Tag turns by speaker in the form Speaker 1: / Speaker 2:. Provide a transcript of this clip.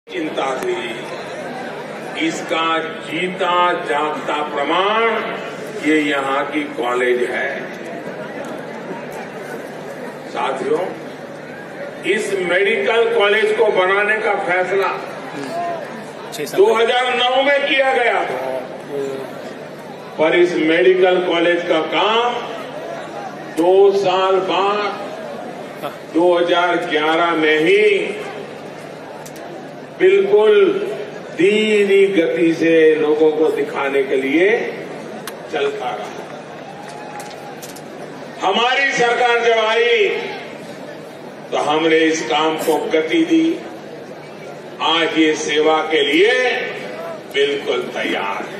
Speaker 1: चिंता थी, इसका जीता जागता प्रमाण ये यहाँ की कॉलेज है। साथियों, इस मेडिकल कॉलेज को बनाने का फैसला 2009 में किया गया था, पर इस मेडिकल कॉलेज का काम 2 साल बाद 2011 में ही बिल्कुल धीमी गति से लोगों को दिखाने के लिए चलता रहा। हमारी सरकार जब आई तो हमने इस काम को गति दी। आज ये सेवा के लिए बिल्कुल तैयार है।